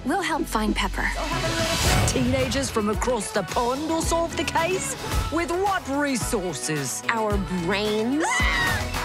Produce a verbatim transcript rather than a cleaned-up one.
We'll help find Pepper. Teenagers from across the pond will solve the case? With what resources? Our brains?